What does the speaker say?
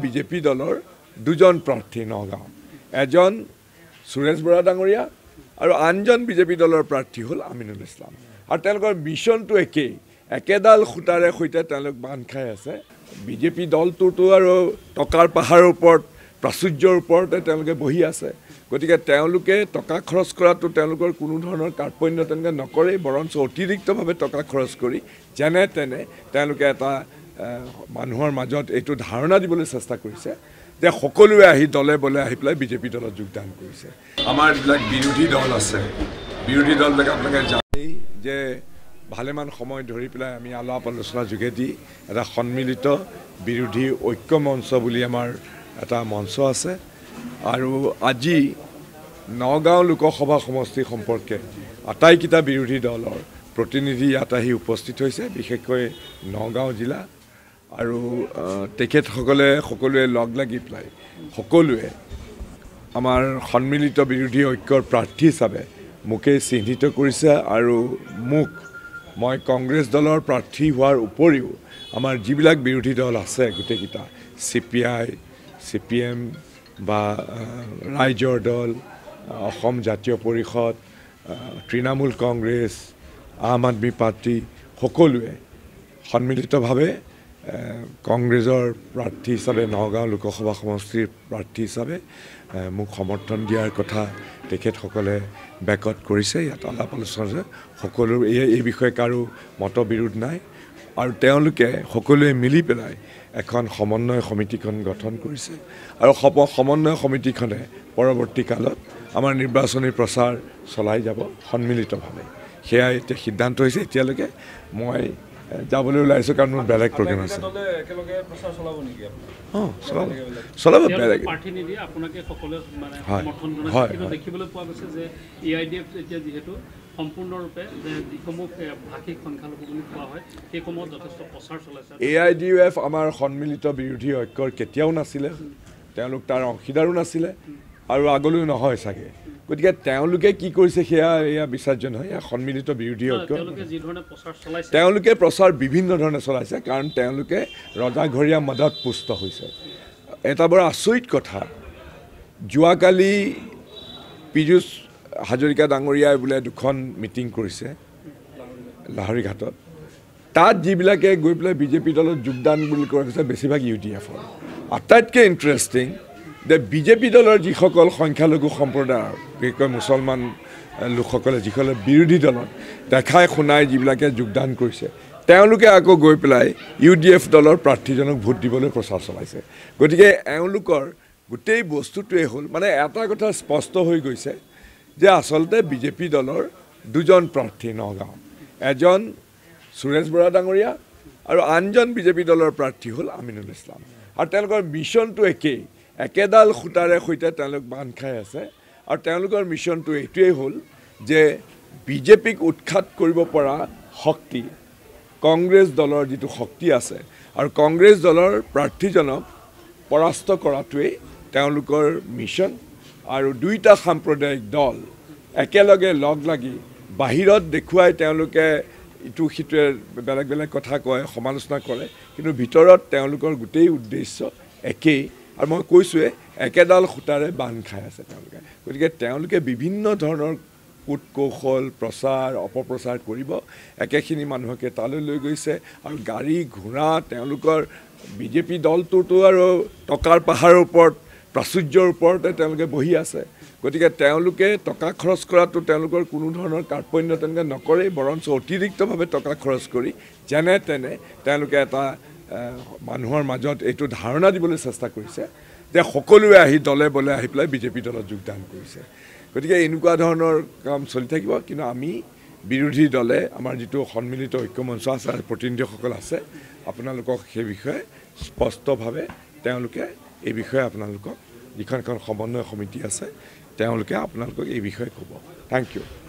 BJP দলৰ দুজন প্ৰাৰ্থী নগাঁও এজন সুৰেশ বৰা ডাঙৰীয়া আৰু আনজন বিজেপি দলৰ প্ৰাৰ্থী হ'ল আমিনুল ইছলাম আৰু তেওঁলোকৰ মিছনটো একেডাল খুঁটাৰে সৈতে তেওঁলোক বান্ধ খাই আছে বিজেপি দলটোতো আৰু টকাৰ পাহাৰৰ ওপৰত প্ৰাচুৰ্যৰ ওপৰতে তেওঁলোকে বহি আছে গতিকে তেওঁলোকে টকা খৰচ কৰাটো তেওঁলোকৰ কোনো ধৰণৰ কাৰ্পণ্য তেওঁলোকে নকৰে বৰঞ্চ অতিৰিক্তভাৱে টকা খৰচ কৰি যেনে তেনে তেওঁলোকে এটা মানুহৰ মাজত এইটো ধাৰণা দিবলৈ চেষ্টা কৰিছে যে সকলোৱে আহি দলে বলে আহি পেলাই বিজেপি দলত যোগদান কৰিছে আমাৰ যিবিলাক বিৰোধী দল আছে বিৰোধী দলবিলাক আপোনালোকে জানেই যে ভালেমান সময় ধৰি পেলাই আমি আলাপ আলোচনাৰ যোগেদি এটা সন্মিলিত বিৰোধী ঐক্য মঞ্চ বুলি আমাৰ এটা মঞ্চ আছে আৰু আজি নগাঁও লোকসভা সমষ্টি সম্পৰ্কে আটাইকেইটা বিৰোধী দলৰ প্ৰতিনিধি ইয়াত আহি উপস্থিত হৈছে বিশেষকৈ নগাঁও জিলা আৰু সকলোৱে লগ লাগি পেলাই সকলোৱে আমাৰ সন্মিলিত বিৰোধী ঐক্যৰ প্ৰাৰ্থী হিচাপে মোকে চিহ্নিত কৰিছে আৰু মই কংগ্ৰেছ দলৰ প্ৰাৰ্থী হোৱাৰ উপৰিও আমাৰ যিবিলাক বিৰোধী দল আছে গোটেইকেইটা CPI CPM বা ৰাইজৰ দল অসম জাতীয় পৰিষদ তৃণমূল কংগ্ৰেছ আম আদমি পাৰ্টি সকলোৱে সন্মিলিতভাৱে কংগ্ৰেছৰ প্ৰাৰ্থী হিচাপে নগাঁও লোকসভা সমষ্টিৰ প্ৰাৰ্থী হিচাপে মোক সমৰ্থন দিয়াৰ কথা তেখেতসকলে ব্যাকট কৰিছে ইয়াত আলাপ আলোচনা সকলো এই বিষয়ে কাৰো মতবিৰোধ নাই আৰু তেওঁলোকে সকলোৱে মিলি পেলাই এখন সমন্বয় সমিতিখন গঠন কৰিছে আৰু সমন্বয় সমিতিখনে পৰৱৰ্তী কালত আমাৰ নিৰ্বাচনী প্ৰচাৰ চলাই যাব সন্মিলিতভাৱে সেয়া এতিয়া সিদ্ধান্ত হৈছে এতিয়ালৈকে মই যাবলৈ ওলাইছোঁ কাৰণ মোৰ বেলেগ প্ৰগ্ৰেম আছে চলাব বেলেগ সম্পূৰ্ণৰূপে যিসমূহ ভাষিক সংখ্যালঘু বুলি কোৱা হয় সেইসমূহত যথেষ্ট প্ৰচাৰ চলাইছে AIDUF আমাৰ সন্মিলিত বিৰোধী ঐক্যৰ কেতিয়াও নাছিলে তেওঁলোক তাৰ অংশীদাৰো নাছিলে আৰু আগলৈও নহয় চাগে গতিকে তেওঁলোকে কি কৰিছে সেয়া বিচাৰ্য নহয় এয়া সন্মিলিত বিৰোধী ঐক্য তেওঁলোকে প্ৰচাৰ বিভিন্ন ধৰণে চলাইছে কাৰণ তেওঁলোকে ৰজাঘৰীয়া মদত পুষ্ট হৈছে এটা বৰ আচৰিত কথা যোৱাকালি পীযুষ হাজৰিকা ডাঙৰীয়াই বোলে দুখন মিটিং কৰিছে লাহৰীঘাটত তাত যিবিলাকে গৈ পেলাই বিজেপি দলত যোগদান বুলি কোৱা হৈছে বেছিভাগ UDFৰ আটাইতকৈ ইণ্টাৰেষ্টিং যে বিজেপি দলৰ যিসকল সংখ্যালঘু সম্প্ৰদায়ৰ বিশেষকৈ মুছলমান লোকসকলে যিসকলে বিৰোধী দলত দেখাই শুনাই যিবিলাকে যোগদান কৰিছে তেওঁলোকে আকৌ গৈ পেলাই UDF দলৰ প্ৰাৰ্থীজনক ভোট দিবলৈ প্ৰচাৰ চলাইছে গতিকে এওঁলোকৰ গোটেই বস্তুটোৱে হ'ল মানে এটা কথা স্পষ্ট হৈ গৈছে যে আচলতে বিজেপি দলৰ দুজন প্ৰাৰ্থী নগাঁও এজন সুৰেশ বৰা ডাঙৰীয়া আৰু আনজন বিজেপি দলৰ প্ৰাৰ্থী হ'ল আমিনুল ইছলাম আৰু তেওঁলোকৰ মিছনটো একেডাল খুঁটাৰে সৈতে তেওঁলোক বান্ধ খাই আছে আৰু তেওঁলোকৰ মিছনটো এইটোৱেই হ'ল যে বিজেপিক উৎখাত কৰিব পৰা শক্তি কংগ্ৰেছ দলৰ যিটো শক্তি আছে আৰু কংগ্ৰেছ দলৰ প্ৰাৰ্থীজনক পৰাস্ত কৰাটোৱেই তেওঁলোকৰ মিছন আৰু দুইটা সাম্প্ৰদায়িক দল একেলগে লগ লাগি বাহিৰত দেখুৱাই তেওঁলোকে ইটো সিটোৱে বেলেগ বেলেগ কথা কয় সমালোচনা কৰে কিন্তু ভিতৰত তেওঁলোকৰ গোটেই উদ্দেশ্য একেই আৰু মই কৈছোঁৱে একেডাল খুঁটাৰে বান্ধ খাই আছে গতিকে তেওঁলোকে বিভিন্ন ধৰণৰ কূট কৌশল প্ৰচাৰ অপপ্ৰচাৰ কৰিব একেখিনি মানুহকে তালৈ লৈ গৈছে আৰু গাড়ী ঘোঁৰা তেওঁলোকৰ বিজেপি দলটোতো আৰু টকাৰ পাহাৰৰ ওপৰত প্ৰাচুৰ্যৰ ওপৰতে তেওঁলোকে বহি আছে গতিকে তেওঁলোকে টকা খৰচ কৰাটো তেওঁলোকৰ কোনো ধৰণৰ কাৰ্পণ্য তেওঁলোকে নকৰে বৰঞ্চ অতিৰিক্তভাৱে টকা খৰচ কৰি যেনে তেনে তেওঁলোকে এটা মানুহৰ মাজত এইটো ধাৰণা দিবলৈ চেষ্টা কৰিছে যে সকলোৱে আহি দলে বলে আহি পেলাই বিজেপি দলত যোগদান কৰিছে গতিকে এনেকুৱা ধৰণৰ কাম চলি থাকিব কিন্তু আমি বিৰোধী দলে আমাৰ যিটো সন্মিলিত ঐক্য মঞ্চ আছে প্ৰতিনিধিসকল আছে আপোনালোকক সেই বিষয়ে স্পষ্টভাৱে তেওঁলোকে এই বিষয়ে আপোনালোকক যিখন সমন্বয় সমিতি আছে তেওঁলোকে আপোনালোকক এই বিষয়ে ক'ব থেংক ইউ